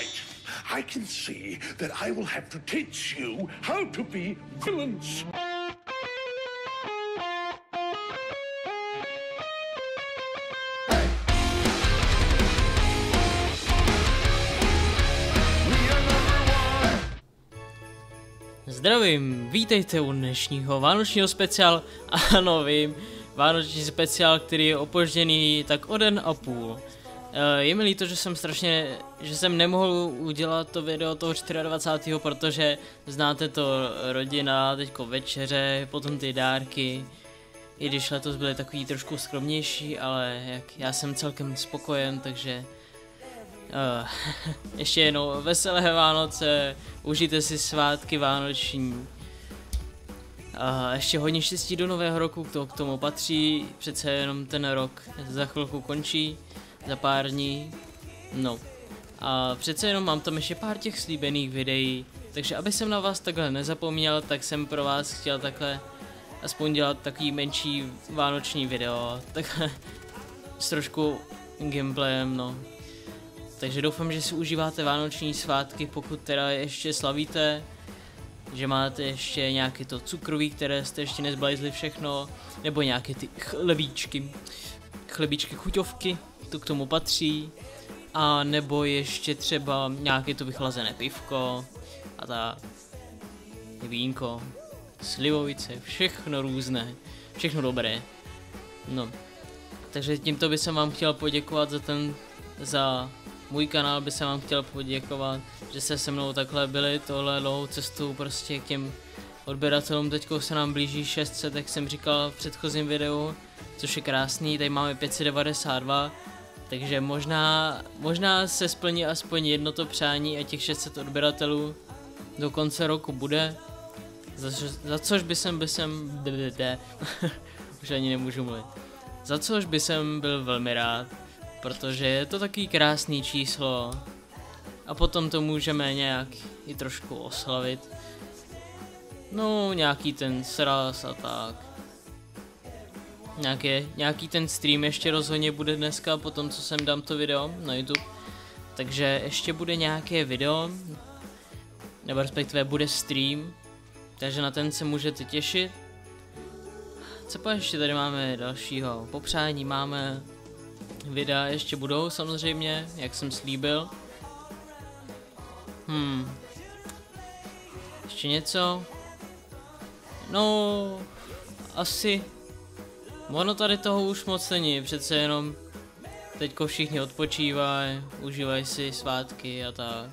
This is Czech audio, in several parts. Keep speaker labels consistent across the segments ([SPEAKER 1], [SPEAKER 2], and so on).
[SPEAKER 1] right. I can see that I will have to teach you how to be villains.
[SPEAKER 2] Zdravím, vítejte u dnešního vánočního speciálu. Ano, vím, vánoční speciál, který je opožděný tak o den a půl. Je mi líto, že jsem nemohl udělat to video toho 24. protože znáte to, rodina, teďko večeře, potom ty dárky. I když letos byly takový trošku skromnější, ale já jsem celkem spokojen, takže ještě jednou veselé Vánoce, užijte si svátky vánoční. Ještě hodně štěstí do nového roku, to k tomu patří, přece jenom ten rok za chvilku končí, za pár dní. No, a přece jenom mám tam ještě pár těch slíbených videí, takže aby jsem na vás takhle nezapomněl, tak jsem pro vás chtěl takhle aspoň dělat takový menší vánoční video, takhle s trošku gameplayem, no. Takže doufám, že si užíváte vánoční svátky, pokud teda ještě slavíte, že máte ještě nějaké to cukroví, které jste ještě nezblajzli všechno, nebo nějaké ty chlebíčky, chuťovky, to k tomu patří, a nebo ještě třeba nějaké to vychlazené pivko a ta vínko, slivovice, všechno různé, všechno dobré. No, takže tímto bych vám chtěl poděkovat za můj kanál, by se vám chtěl poděkovat, že jste se mnou takhle byli tohle dlouhou cestou prostě k těm odběratelům. Teďko se nám blíží 600, jak jsem říkal v předchozím videu, což je krásný, tady máme 592, takže možná se splní aspoň jedno to přání a těch 600 odběratelů do konce roku bude, za což by jsem už ani nemůžu mluvit, za což by jsem byl velmi rád. Protože je to takový krásný číslo a potom to můžeme nějak i trošku oslavit. No, nějaký ten sraz a tak. Nějaký ten stream ještě rozhodně bude dneska, potom co sem dám to video na YouTube. Takže ještě bude nějaké video, nebo respektive bude stream, takže na ten se můžete těšit. Co pa ještě tady máme dalšího? Popřání máme. Videa ještě budou samozřejmě, jak jsem slíbil. Ještě něco? No, asi. Ono tady toho už moc není, přece jenom teďko všichni odpočívají, užívají si svátky a tak.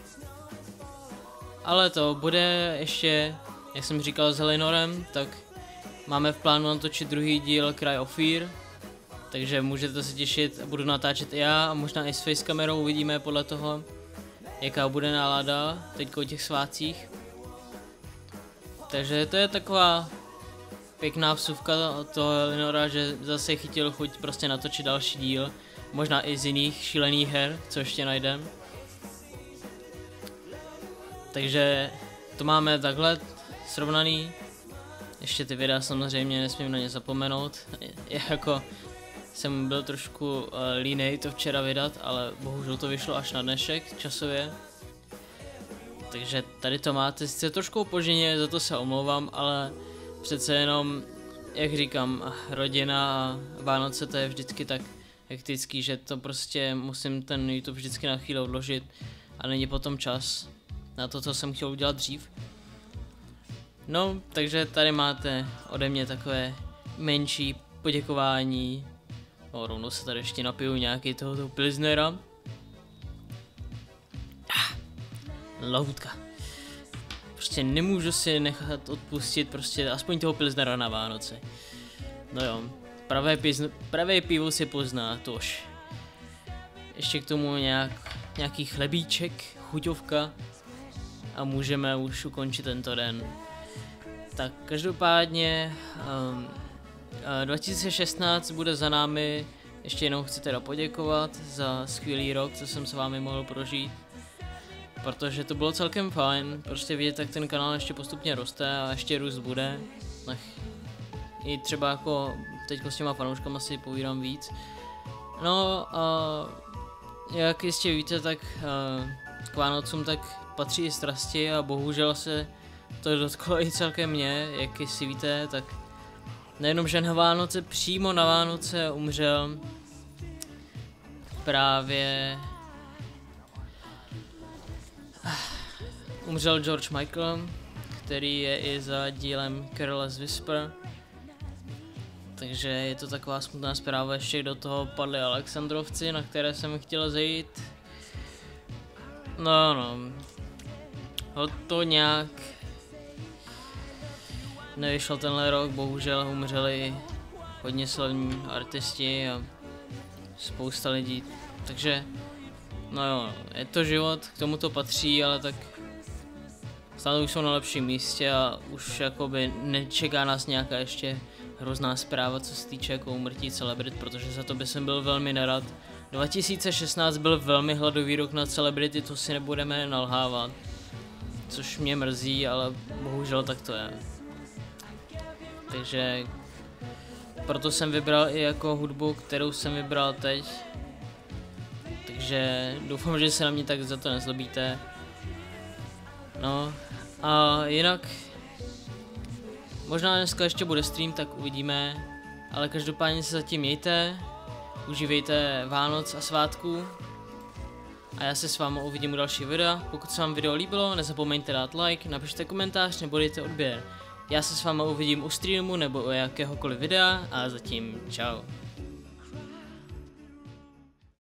[SPEAKER 2] Ale to bude ještě, jak jsem říkal s Helinorem, tak máme v plánu natočit druhý díl Cry of Fear. Takže můžete se těšit, budu natáčet i já a možná i s facekamerou, uvidíme podle toho, jaká bude nálada teďko o těch svátcích. Takže to je taková pěkná vsuvka od toho Elinora, že zase chytil chuť prostě natočit další díl, možná i z jiných šílených her, co ještě najdem. Takže to máme takhle srovnaný, ještě ty videa samozřejmě nesmím na ně zapomenout, jako jsem byl trošku línej to včera vydat, ale bohužel to vyšlo až na dnešek časově. Takže tady to máte, sice trošku opožděně, za to se omlouvám, ale přece jenom, jak říkám, rodina a Vánoce to je vždycky tak hektický, že to prostě musím ten YouTube vždycky na chvíli odložit a není potom čas na to, co jsem chtěl udělat dřív. No, takže tady máte ode mě takové menší poděkování. No, rovnou se tady ještě napiju nějaký tohoto pilsnera. Lahůdka. Prostě nemůžu si nechat odpustit prostě aspoň toho pilsnera na Vánoce. No jo, pravé pivo si pozná, tož. Ještě k tomu nějaký chlebíček, chuťovka a můžeme už ukončit tento den. Tak každopádně 2016 bude za námi, ještě jednou chci teda poděkovat za skvělý rok, co jsem s vámi mohl prožít. Protože to bylo celkem fajn, prostě vidět, jak ten kanál ještě postupně roste a ještě růst bude. I třeba jako teďko s těma fanouškama si povídám víc. No a jak jistě víte, tak k Vánocům tak patří i strasti a bohužel se to dotklo i celkem mě, jak si víte, tak nejenom, že na Vánoce, přímo na Vánoce umřel právě George Michael, který je i za dílem Careless Whisper. Takže je to taková smutná zpráva, ještě do toho padli Alexandrovci, na které jsem chtěl zajít. No, to nějak nevyšlo tenhle rok, bohužel umřeli hodně slavní artisti a spousta lidí, takže no jo, je to život, k tomu to patří, ale tak stále už jsou na lepším místě a už jakoby nečeká nás nějaká ještě hrozná zpráva, co se týče jako úmrtí celebrit, protože za to by jsem byl velmi nerad. 2016 byl velmi hladový rok na celebrity, to si nebudeme nalhávat, což mě mrzí, ale bohužel tak to je. Takže proto jsem vybral i jako hudbu, kterou jsem vybral teď. Takže doufám, že se na mě tak za to nezlobíte. No a jinak možná dneska ještě bude stream, tak uvidíme. Ale každopádně se zatím mějte, užívejte Vánoc a svátků. A já se s vámi uvidím u další videa. Pokud se vám video líbilo, nezapomeňte dát like, napište komentář nebo dejte odběr. Já se s vámi uvidím u streamu nebo u jakéhokoliv videa a zatím čau.